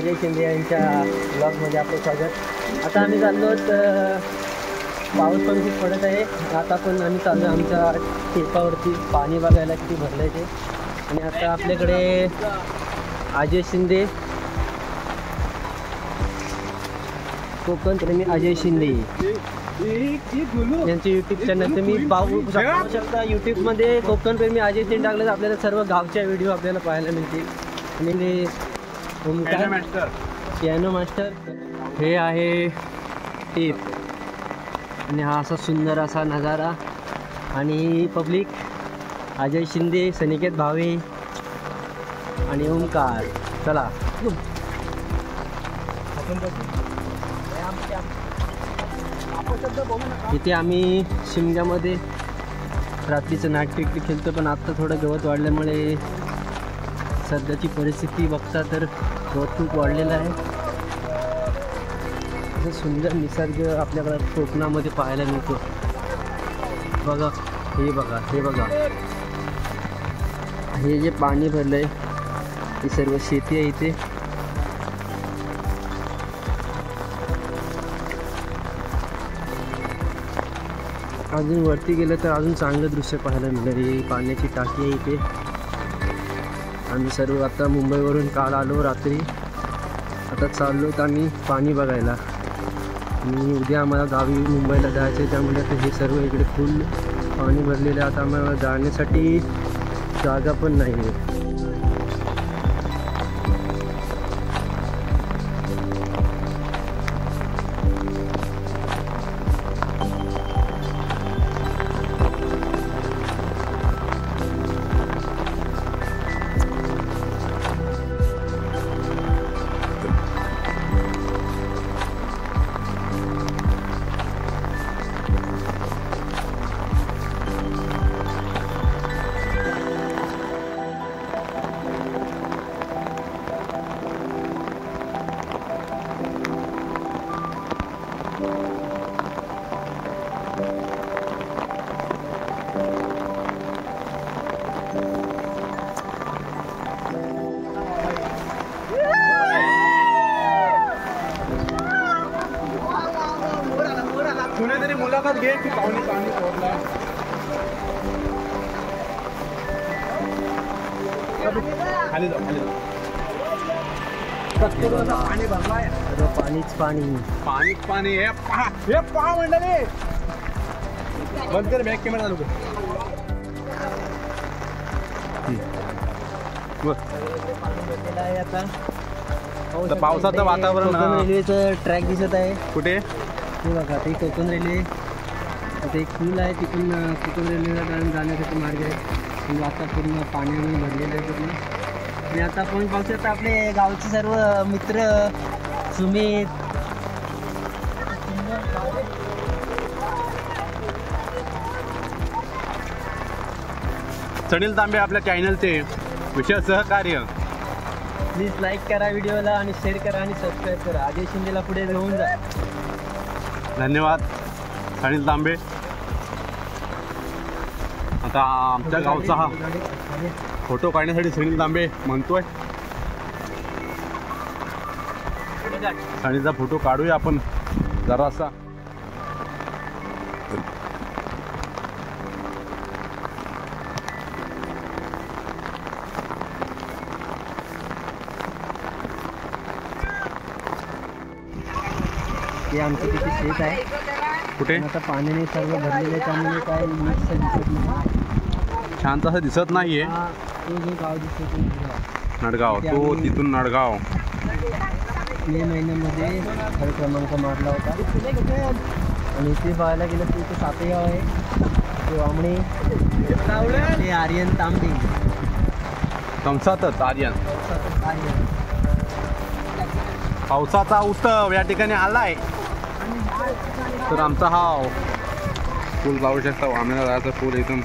अजय शिंदे यांच्या ब्लॉगमध्ये आपलं स्वागत। आता आम्ही चाललो पाऊस पण खूप पडत आहे। आता पण आम्ही चाललो आमच्या टेपावरती पाणी बघायला किती भरलं आहे ते। आणि आता आपल्याकडे अजय शिंदे, कोकण प्रेमी अजय शिंदे यांचे यूट्यूब चॅनल तुम्ही पाहू शकता। यूट्यूबमध्ये कोकण प्रेमी अजय शिंदे टाकलं तर आपल्याला सर्व गावच्या व्हिडिओ आपल्याला पाहायला मिळतील। आणि पियानो मास्टर हे आहे टेप, आणि हा असा सुंदर असा नजारा। आणि पब्लिक अजय शिंदे, सनिकेत भावे आणि ओमकार। चला इथे आम्ही शिमग्यामध्ये रात्रीचं नाट्य खेळतो, पण आता थोडं गवत वाढल्यामुळे सध्याची परिस्थिती बघता तर गवत खूप वाढलेलं आहे। असं सुंदर निसर्ग आपल्याकडे कोकणामध्ये पाहायला मिळतो। बघा हे बघा, हे बघा, हे जे पाणी भरलंय ही सर्व शेती आहे इथे। अजून वरती गेलं तर अजून चांगलं दृश्य पाहायला मिळेल। ही पाण्याची टाकी आहे इथे। आम्ही सर्व आता मुंबईवरून काल आलो रात्री, आता चाललो तर आम्ही पाणी बघायला। आणि उद्या आम्हाला गावी मुंबईला जायचं आहे, त्यामुळे आता हे सर्व इकडे फुल पाणी भरलेलं आहे। आता आम्हाला जाण्यासाठी जागा पण नाही आहे। कुणीतरी मुलाखत घे की पाणी पाणी सोडला। खाली जाऊ, खाली जाऊ। पाणी भरलाय, पाणीच पाणी, पाणीच पाणी। हे पहा मंडळी, बंद कर बॅक कॅमेरा चालू कर। आता पावसाचं वातावरण, रेल्वेचं ट्रॅक दिसत आहे कुठे हे बघा, ते कोकण रेल्वे। आता एक पूल आहे, तिथून कोकण रेल्वेला जाण्यासाठी मार्ग आहे। म्हणजे आता पूर्ण पाण्याने भरलेलं आहे पूर्ण। आणि आता आपण पाहू शकता आपले गावचे सर्व मित्र सुमित, सनील तांबे आपल्या चॅनलचे विशेष सहकार्य। प्लीज लाईक करा व्हिडिओला आणि शेअर करा आणि सबस्क्राईब करा। अजय शिंदेला पुढे घेऊन जा। धन्यवाद सनील तांबे। आता आमच्या गावचा हा फोटो काढण्यासाठी सनील तांबे म्हणतोय, सनीलचा फोटो काढूया आपण जरासा। हे आमचं तिथे शेत आहे, कुठे आता पाण्याने सर्व भरलेलं आहे, त्यामुळे काय नीट दिसत नाही। छान तसं दिसत नाहीये। तो जो गाव दिसतो नडगाव, तो तिथून नडगाव मे महिन्यामध्ये खरं क्रमांक मारला होता। आणि इथे पाहायला गेलं तर इथे सातेगाव आहे, ते वामणे, ते आर्यन तांबे, कंसातच आर्यन। पावसाचा उत्सव या ठिकाणी आलाय। तर आमचा हा पूल पाहू शकता, वामण्याला जायचा पूल एकदम